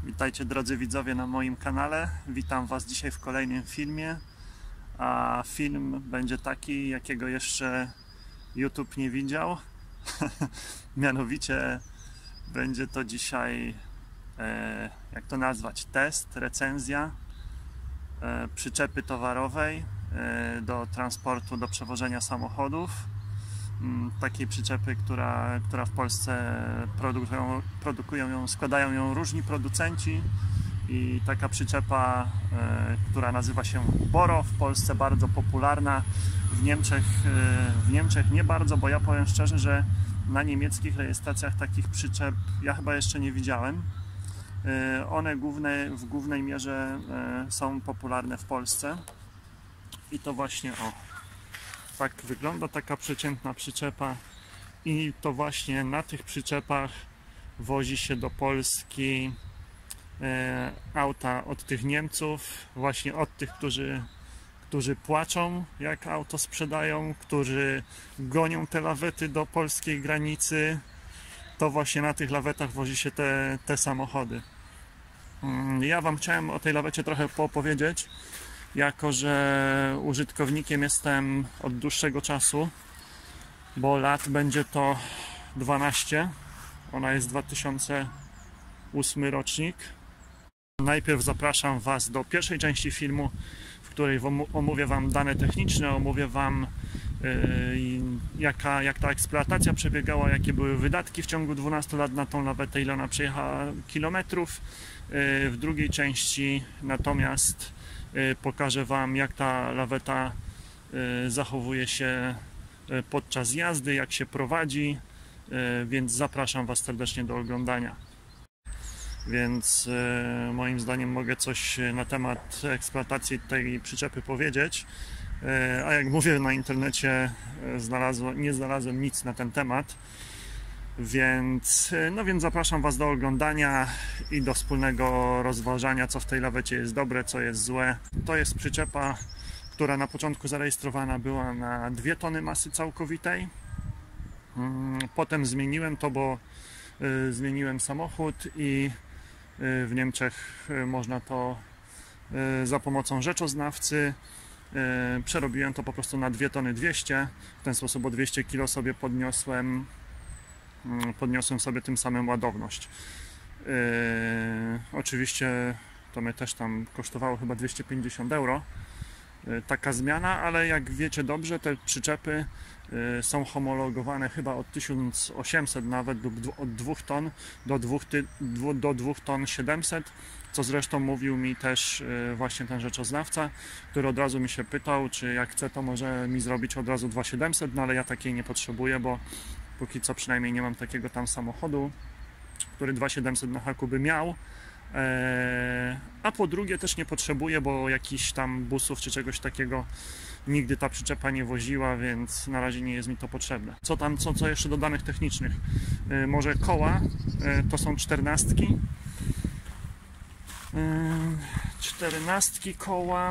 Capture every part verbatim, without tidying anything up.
Witajcie drodzy widzowie na moim kanale. Witam Was dzisiaj w kolejnym filmie. A film będzie taki, jakiego jeszcze YouTube nie widział. Mianowicie będzie to dzisiaj, e, jak to nazwać, test, recenzja e, przyczepy towarowej e, do transportu, do przewożenia samochodów. Takiej przyczepy, która, która w Polsce produkują, produkują ją, składają ją różni producenci i taka przyczepa, e, która nazywa się Boro, w Polsce bardzo popularna, w Niemczech, e, w Niemczech nie bardzo, bo ja powiem szczerze, że na niemieckich rejestracjach takich przyczep ja chyba jeszcze nie widziałem. E, one główne, w głównej mierze e, są popularne w Polsce i to właśnie o tak wygląda taka przeciętna przyczepa i to właśnie na tych przyczepach wozi się do Polski e, auta od tych Niemców, właśnie od tych, którzy, którzy płaczą jak auto sprzedają, którzy gonią te lawety do polskiej granicy. To właśnie na tych lawetach wozi się te, te samochody. Ja Wam chciałem o tej lawecie trochę poopowiedzieć, jako że użytkownikiem jestem od dłuższego czasu, bo lat będzie to dwanaście. Ona jest dwa tysiące ósmy rocznik. Najpierw zapraszam Was do pierwszej części filmu, w której omówię Wam dane techniczne, omówię Wam yy, jaka, jak ta eksploatacja przebiegała, jakie były wydatki w ciągu dwunastu lat na tą lawetę, ile ona przejechała kilometrów. Yy, w drugiej części natomiast pokażę Wam, jak ta laweta zachowuje się podczas jazdy, jak się prowadzi, więc zapraszam Was serdecznie do oglądania. Więc moim zdaniem mogę coś na temat eksploatacji tej przyczepy powiedzieć, a jak mówię, na internecie znalazłem, nie znalazłem nic na ten temat. Więc, no więc zapraszam Was do oglądania i do wspólnego rozważania, co w tej lawecie jest dobre, co jest złe. To jest przyczepa, która na początku zarejestrowana była na dwie tony masy całkowitej. Potem zmieniłem to, bo y, zmieniłem samochód i y, w Niemczech y, można to y, za pomocą rzeczoznawcy. Y, przerobiłem to po prostu na dwie tony dwieście. W ten sposób o dwieście kilo sobie podniosłem podniosłem sobie tym samym ładowność. Yy, oczywiście to mnie też tam kosztowało chyba dwieście pięćdziesiąt euro yy, taka zmiana, ale jak wiecie dobrze, te przyczepy yy, są homologowane chyba od tysiąc osiemset nawet lub od dwóch ton do dwóch, do dwóch ton siedemset, co zresztą mówił mi też yy, właśnie ten rzeczoznawca, który od razu mi się pytał, czy jak chce, to może mi zrobić od razu dwa tysiące siedemset, no ale ja takiej nie potrzebuję, bo póki co przynajmniej nie mam takiego tam samochodu, który dwa tysiące siedemset na haku by miał. Eee, a po drugie też nie potrzebuję, bo jakichś tam busów czy czegoś takiego nigdy ta przyczepa nie woziła, więc na razie nie jest mi to potrzebne. Co tam, co, co jeszcze do danych technicznych? Eee, może koła, eee, to są czternastki. Eee, czternastki koła.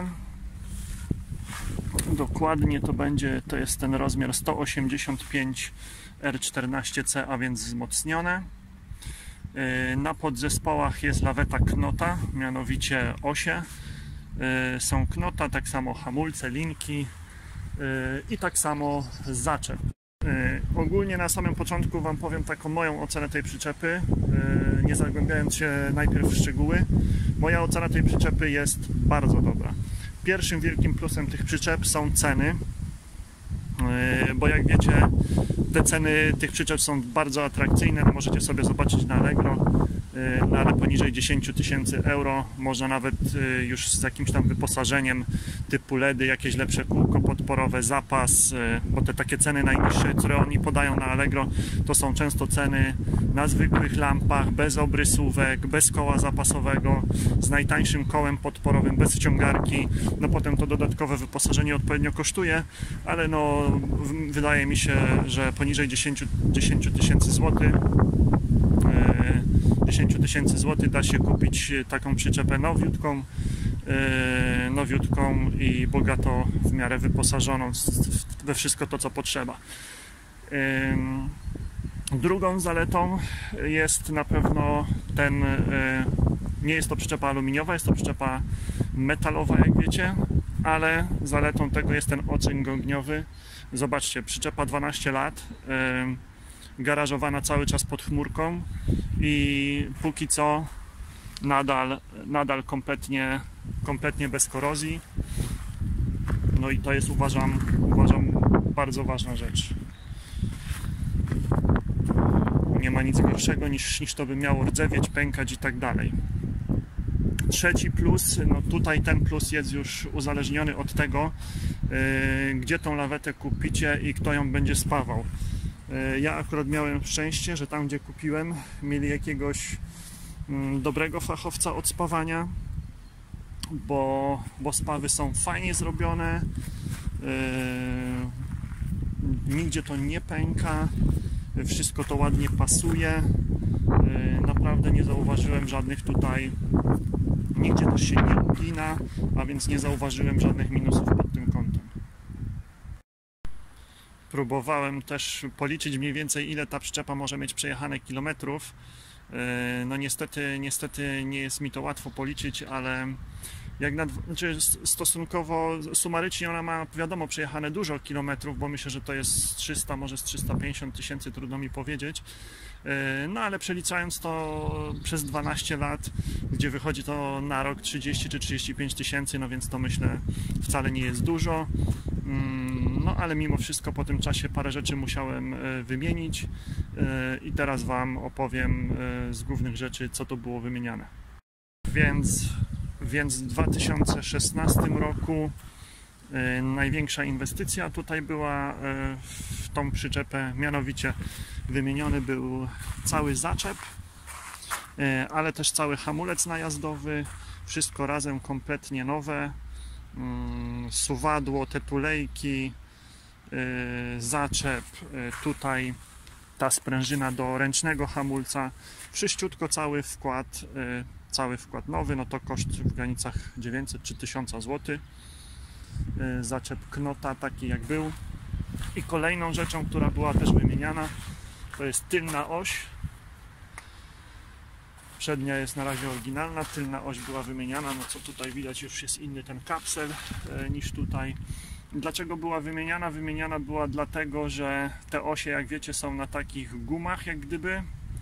Dokładnie to będzie, to jest ten rozmiar sto osiemdziesiąt pięć R czternaście C, a więc wzmocnione. Na podzespołach jest laweta knota, mianowicie osie. Są knota, tak samo hamulce, linki i tak samo zaczep. Ogólnie na samym początku Wam powiem taką moją ocenę tej przyczepy, nie zagłębiając się najpierw w szczegóły. Moja ocena tej przyczepy jest bardzo dobra. Pierwszym wielkim plusem tych przyczep są ceny, bo jak wiecie, te ceny tych przyczep są bardzo atrakcyjne. No możecie sobie zobaczyć na Allegro, no ale poniżej dziesięć tysięcy euro można nawet już z jakimś tam wyposażeniem typu ledy, jakieś lepsze kółko podporowe, zapas, bo te takie ceny najniższe, które oni podają na Allegro, to są często ceny na zwykłych lampach, bez obrysówek, bez koła zapasowego, z najtańszym kołem podporowym, bez wciągarki. No potem to dodatkowe wyposażenie odpowiednio kosztuje, ale no wydaje mi się, że poniżej dziesięć tysięcy złotych dziesięć tysięcy złotych da się kupić taką przyczepę nowiutką, nowiutką i bogato w miarę wyposażoną we wszystko to, co potrzeba. Drugą zaletą jest na pewno ten, nie jest to przyczepa aluminiowa, jest to przyczepa metalowa, jak wiecie, ale zaletą tego jest ten oczyn ogniowy. Zobaczcie, przyczepa dwanaście lat, garażowana cały czas pod chmurką i póki co nadal, nadal kompletnie, kompletnie bez korozji. No i to jest, uważam, uważam bardzo ważna rzecz. Nie ma nic gorszego niż, niż to by miało rdzewieć, pękać i tak dalej. Trzeci plus, no tutaj ten plus jest już uzależniony od tego, yy, gdzie tą lawetę kupicie i kto ją będzie spawał. Yy, ja akurat miałem szczęście, że tam gdzie kupiłem mieli jakiegoś yy, dobrego fachowca od spawania, bo, bo spawy są fajnie zrobione, yy, nigdzie to nie pęka, wszystko to ładnie pasuje, yy, naprawdę nie zauważyłem żadnych tutaj, nigdzie też się nie ugina, a więc nie zauważyłem żadnych minusów pod tym kątem. Próbowałem też policzyć mniej więcej, ile ta przyczepa może mieć przejechane kilometrów. No niestety, niestety nie jest mi to łatwo policzyć, ale jak na, znaczy stosunkowo sumarycznie ona ma, wiadomo, przejechane dużo kilometrów, bo myślę, że to jest trzysta, może z trzysta pięćdziesiąt tysięcy, trudno mi powiedzieć. No ale przeliczając to przez dwanaście lat, gdzie wychodzi to na rok trzydzieści czy trzydzieści pięć tysięcy, no więc to myślę wcale nie jest dużo. No ale mimo wszystko po tym czasie parę rzeczy musiałem wymienić i teraz Wam opowiem z głównych rzeczy, co to było wymieniane. Więc, więc w dwa tysiące szesnastym roku największa inwestycja tutaj była w tą przyczepę, mianowicie wymieniony był cały zaczep, ale też cały hamulec najazdowy, wszystko razem kompletnie nowe, suwadło, te tulejki, zaczep, tutaj ta sprężyna do ręcznego hamulca, wszyściutko cały wkład, cały wkład nowy, no to koszt w granicach dziewięćset czy tysiąc złotych. Zaczep knota taki jak był. I kolejną rzeczą, która była też wymieniana, to jest tylna oś. Przednia jest na razie oryginalna, tylna oś była wymieniana, no co tutaj widać, już jest inny ten kapsel e, niż tutaj. Dlaczego była wymieniana? Wymieniana była dlatego, że te osie, jak wiecie, są na takich gumach jak gdyby.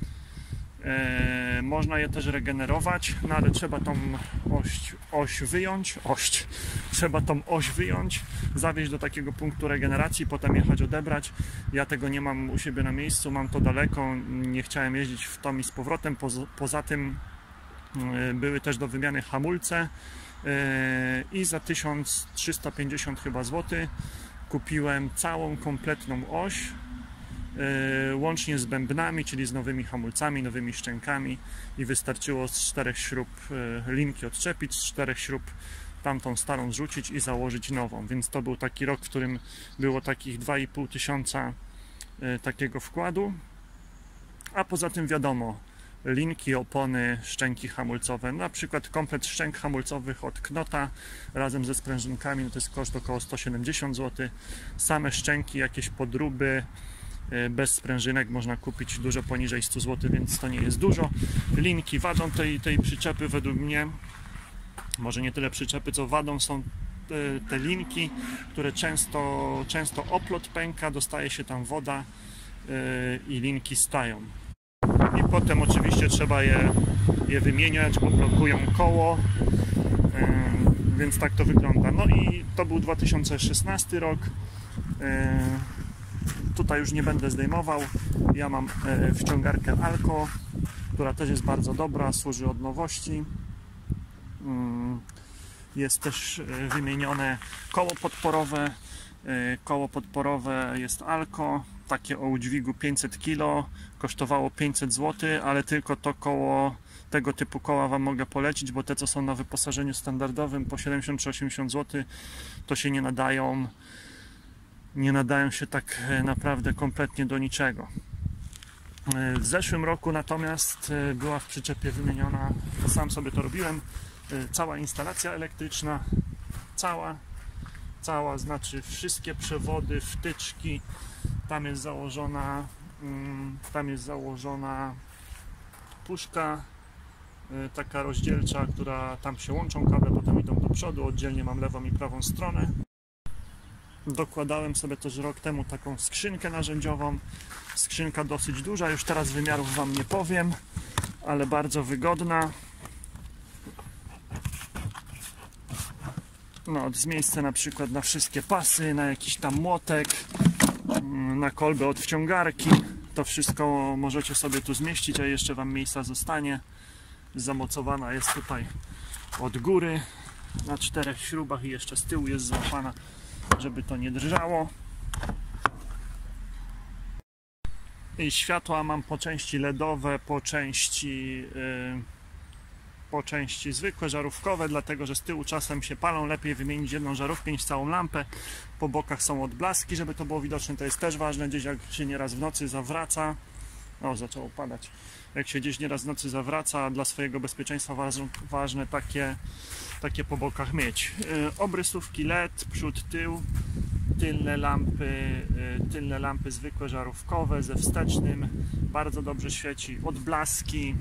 E, można je też regenerować, no ale trzeba tą oś, oś wyjąć, oś, trzeba tą oś wyjąć, zawieźć do takiego punktu regeneracji, potem jechać odebrać. Ja tego nie mam u siebie na miejscu, mam to daleko, nie chciałem jeździć w tom i z powrotem. Poza, poza tym e, były też do wymiany hamulce e, i za tysiąc trzysta pięćdziesiąt chyba złotych kupiłem całą kompletną oś, łącznie z bębnami, czyli z nowymi hamulcami, nowymi szczękami, i wystarczyło z czterech śrub linki odczepić, z czterech śrub tamtą starą zrzucić i założyć nową, więc to był taki rok, w którym było takich dwa i pół tysiąca takiego wkładu, a poza tym wiadomo, linki, opony, szczęki hamulcowe, na przykład komplet szczęk hamulcowych od Knota razem ze sprężynkami, no to jest koszt około sto siedemdziesiąt złotych, same szczęki, jakieś podróby bez sprężynek można kupić dużo poniżej stu złotych, więc to nie jest dużo. Linki, wadą tej, tej przyczepy według mnie, może nie tyle przyczepy, co wadą są te, te linki, które często, często oplot pęka, dostaje się tam woda yy, i linki stają. I potem oczywiście trzeba je, je wymieniać, bo blokują koło, yy, więc tak to wygląda. No i to był dwa tysiące szesnasty rok. Yy, Tutaj już nie będę zdejmował. Ja mam wciągarkę Alco, która też jest bardzo dobra, służy od nowości. Jest też wymienione koło podporowe. Koło podporowe jest Alco, takie o udźwigu pięćset kilo, kosztowało pięćset złotych, ale tylko to koło, tego typu koła Wam mogę polecić, bo te, co są na wyposażeniu standardowym po siedemdziesiąt czy osiemdziesiąt złotych, to się nie nadają. nie nadają się tak naprawdę kompletnie do niczego. W zeszłym roku natomiast była w przyczepie wymieniona, sam sobie to robiłem, cała instalacja elektryczna, cała, cała, znaczy wszystkie przewody, wtyczki, tam jest założona Tam jest założona puszka taka rozdzielcza, która tam się łączą kable, potem idą do przodu. Oddzielnie mam lewą i prawą stronę. Dokładałem sobie też rok temu taką skrzynkę narzędziową. Skrzynka dosyć duża, już teraz wymiarów wam nie powiem, ale bardzo wygodna. No, z miejsca na przykład na wszystkie pasy, na jakiś tam młotek, na kolbę od wciągarki. To wszystko możecie sobie tu zmieścić, a jeszcze wam miejsca zostanie. Zamocowana jest tutaj od góry na czterech śrubach i jeszcze z tyłu jest złapana, żeby to nie drżało. I światła mam po części ledowe, po części yy, po części zwykłe, żarówkowe, dlatego że z tyłu czasem się palą. Lepiej wymienić jedną żarówkę niż całą lampę. Po bokach są odblaski, żeby to było widoczne. To jest też ważne, gdzieś jak się nieraz w nocy zawraca. O, zaczęło padać. Jak się gdzieś nieraz w nocy zawraca, dla swojego bezpieczeństwa ważne, ważne takie, takie po bokach mieć. Yy, obrysówki L E D, przód, tył. Tylne lampy, tylne lampy zwykłe, żarówkowe, ze wstecznym, bardzo dobrze świeci, odblaski.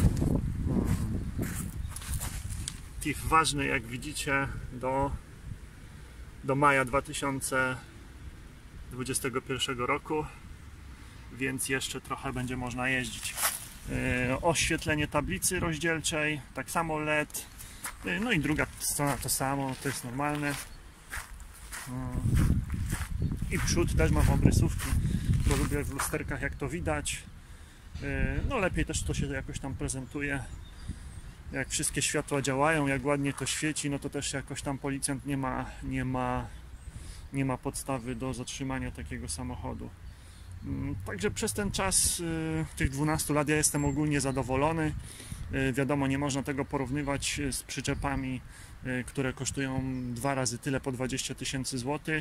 T I F ważny, jak widzicie, do, do maja dwa tysiące dwudziestego pierwszego roku, więc jeszcze trochę będzie można jeździć. Oświetlenie tablicy rozdzielczej, tak samo L E D, no i druga strona to samo, to jest normalne. I przód też mam obrysówki, bo lubię w lusterkach, jak to widać. No lepiej też to się jakoś tam prezentuje. Jak wszystkie światła działają, jak ładnie to świeci, no to też jakoś tam policjant nie ma, nie ma, nie ma podstawy do zatrzymania takiego samochodu. Także przez ten czas tych dwunastu lat ja jestem ogólnie zadowolony. Wiadomo, nie można tego porównywać z przyczepami, które kosztują dwa razy tyle, po dwadzieścia tysięcy złotych,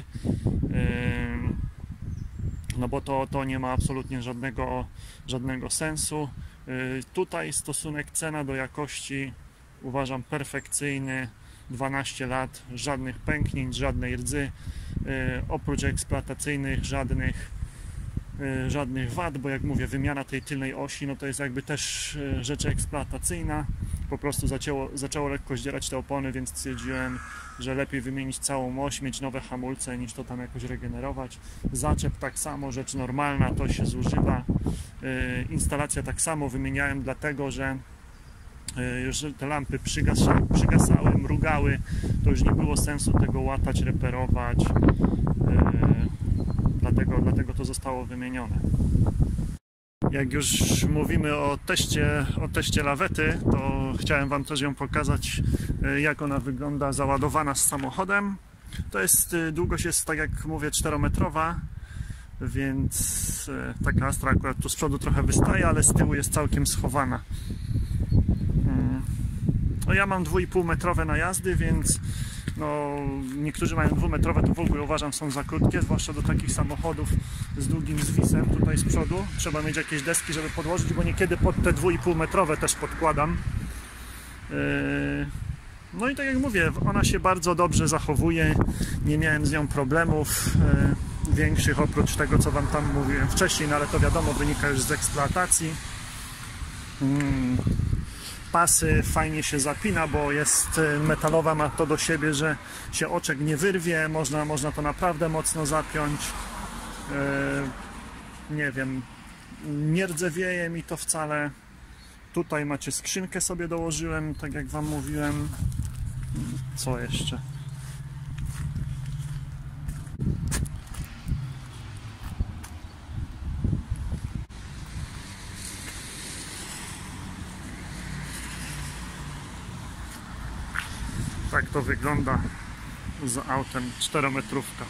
no bo to, to nie ma absolutnie żadnego, żadnego sensu. Tutaj stosunek cena do jakości uważam perfekcyjny. Dwanaście lat, żadnych pęknięć, żadnej rdzy, oprócz eksploatacyjnych żadnych żadnych wad, bo jak mówię, wymiana tej tylnej osi, no to jest jakby też rzecz eksploatacyjna. Po prostu zaczęło, zaczęło lekko zdzierać te opony, więc stwierdziłem, że lepiej wymienić całą oś, mieć nowe hamulce, niż to tam jakoś regenerować. Zaczep tak samo, rzecz normalna, to się zużywa. Instalacja tak samo wymieniałem, dlatego że już te lampy przygasały, przygasały, mrugały, to już nie było sensu tego łatać, reperować. Dlatego, dlatego to zostało wymienione. Jak już mówimy o teście, o teście lawety, to chciałem wam też ją pokazać, jak ona wygląda załadowana z samochodem. To jest, długość jest, tak jak mówię, czterometrowa, więc taka Astra akurat tu z przodu trochę wystaje, ale z tyłu jest całkiem schowana. No ja mam dwuipółmetrowe najazdy, więc no, niektórzy mają dwumetrowe, to w ogóle uważam są za krótkie, zwłaszcza do takich samochodów z długim zwisem tutaj z przodu. Trzeba mieć jakieś deski, żeby podłożyć, bo niekiedy pod te dwuipółmetrowe też podkładam. No i tak jak mówię, ona się bardzo dobrze zachowuje, nie miałem z nią problemów większych oprócz tego, co wam tam mówiłem wcześniej, no ale to wiadomo, wynika już z eksploatacji. Pasy fajnie się zapina, bo jest metalowa, ma to do siebie, że się oczek nie wyrwie, można, można to naprawdę mocno zapiąć. Yy, nie wiem, nie rdzewieje mi to wcale. Tutaj macie skrzynkę, sobie dołożyłem, tak jak wam mówiłem. Co jeszcze? Tak to wygląda z autem czterometrówka.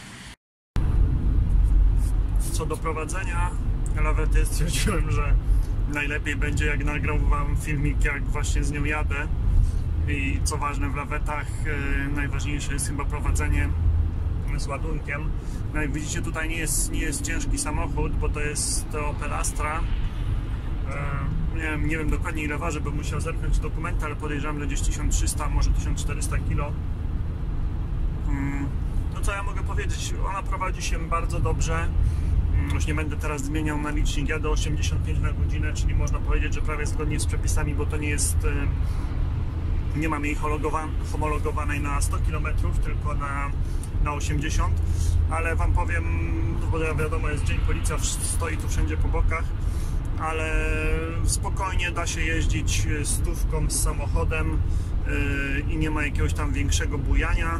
Co do prowadzenia lawety, stwierdziłem, że najlepiej będzie, jak nagrał wam filmik, jak właśnie z nią jadę. I co ważne, w lawetach e, najważniejsze jest chyba prowadzenie z ładunkiem. No jak widzicie, tutaj nie jest, nie jest ciężki samochód, bo to jest to Opel Astra. E, nie, wiem, nie wiem dokładnie ile waży, bym musiał zerknąć dokumenty, ale podejrzewam, że gdzieś tysiąc trzysta, może tysiąc czterysta kilo. Hmm. No co ja mogę powiedzieć? Ona prowadzi się bardzo dobrze. Już nie będę teraz zmieniał na licznik, jadę osiemdziesiąt pięć na godzinę, czyli można powiedzieć, że prawie zgodnie z przepisami, bo to nie jest, nie mamy jej homologowanej na sto kilometrów, tylko na, na osiemdziesiąt, ale wam powiem, bo wiadomo, jest dzień, policja stoi tu wszędzie po bokach, ale spokojnie da się jeździć stówką z samochodem i nie ma jakiegoś tam większego bujania.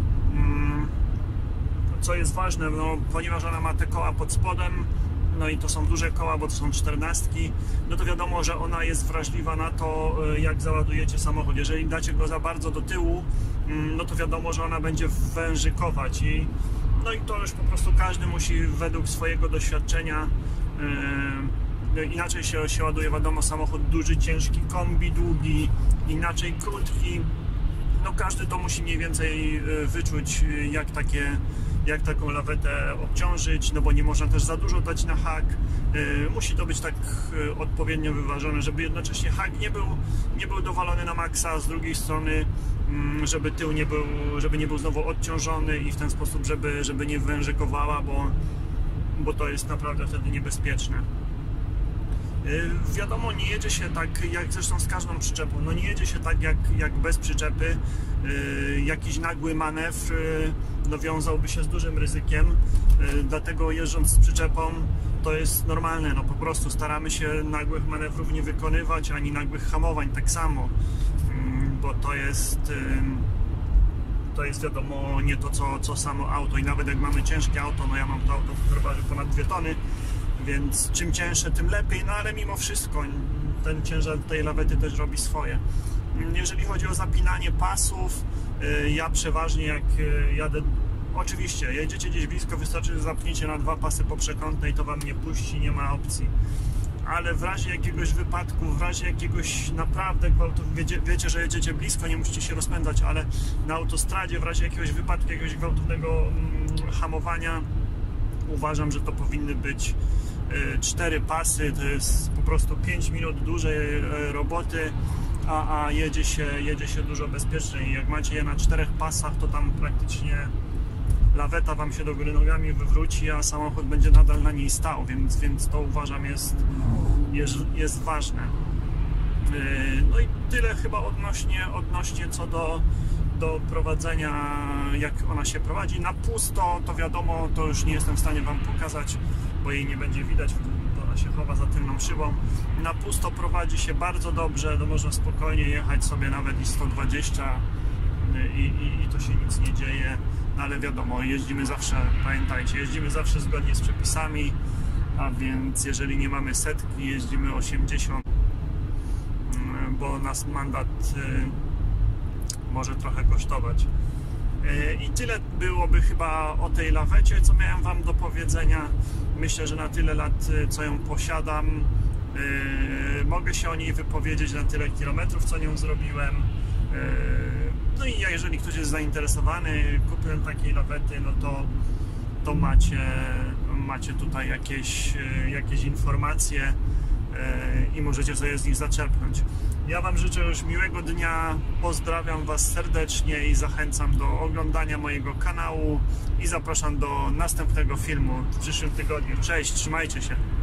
Co jest ważne, no, ponieważ ona ma te koła pod spodem, no i to są duże koła, bo to są czternastki, no to wiadomo, że ona jest wrażliwa na to, jak załadujecie samochód. Jeżeli dacie go za bardzo do tyłu, no to wiadomo, że ona będzie wężykować i no i to już po prostu każdy musi według swojego doświadczenia, yy, inaczej się, się ładuje, wiadomo, samochód duży, ciężki, kombi, długi, inaczej krótki, no każdy to musi mniej więcej wyczuć, jak takie jak taką lawetę obciążyć, no bo nie można też za dużo dać na hak. Yy, musi to być tak yy, odpowiednio wyważone, żeby jednocześnie hak nie był, nie był dowalony na maksa, a z drugiej strony yy, żeby tył nie był, żeby nie był znowu odciążony i w ten sposób, żeby, żeby nie wężykowała, bo, bo to jest naprawdę wtedy niebezpieczne. Yy, wiadomo, nie jedzie się tak, jak zresztą z każdą przyczepą, no nie jedzie się tak jak, jak bez przyczepy. Yy, jakiś nagły manewr yy, no wiązałby się z dużym ryzykiem, yy, dlatego jeżdżąc z przyczepą to jest normalne, no po prostu staramy się nagłych manewrów nie wykonywać, ani nagłych hamowań tak samo, yy, bo to jest yy, to jest wiadomo nie to co, co samo auto i nawet jak mamy ciężkie auto, no ja mam to auto, które waży ponad dwie tony, więc czym cięższe, tym lepiej, no ale mimo wszystko ten ciężar tej lawety też robi swoje. Jeżeli chodzi o zapinanie pasów, ja przeważnie jak jadę, oczywiście jedziecie gdzieś blisko, wystarczy, że zapniecie na dwa pasy poprzekątne i to wam nie puści, nie ma opcji. Ale w razie jakiegoś wypadku, w razie jakiegoś naprawdę gwałtu, wiecie, wiecie, że jedziecie blisko, nie musicie się rozpędzać, ale na autostradzie w razie jakiegoś wypadku, jakiegoś gwałtownego mm, hamowania, uważam, że to powinny być cztery pasy, to jest po prostu pięć minut dłużej roboty, a, a jedzie się, jedzie się dużo bezpieczniej. Jak macie je na czterech pasach, to tam praktycznie laweta wam się do góry nogami wywróci, a samochód będzie nadal na niej stał, więc, więc to uważam jest, jest, jest ważne. No i tyle chyba odnośnie, odnośnie co do, do prowadzenia, jak ona się prowadzi. Na pusto to wiadomo, to już nie jestem w stanie wam pokazać, bo jej nie będzie widać, ona się chowa za tylną szybą. Na pusto prowadzi się bardzo dobrze, to można spokojnie jechać sobie nawet i sto dwadzieścia i, i, i to się nic nie dzieje, no ale wiadomo, jeździmy zawsze, pamiętajcie, jeździmy zawsze zgodnie z przepisami, a więc jeżeli nie mamy setki, jeździmy osiemdziesiąt, bo nas mandat może trochę kosztować. I tyle byłoby chyba o tej lawecie, co miałem wam do powiedzenia. Myślę, że na tyle lat, co ją posiadam, yy, mogę się o niej wypowiedzieć, na tyle kilometrów, co nią zrobiłem. Yy, no i jeżeli ktoś jest zainteresowany kupnem takiej lawety, no to, to macie, macie tutaj jakieś, jakieś informacje yy, i możecie sobie z nich zaczerpnąć. Ja wam życzę już miłego dnia, pozdrawiam was serdecznie i zachęcam do oglądania mojego kanału i zapraszam do następnego filmu w przyszłym tygodniu. Cześć, trzymajcie się!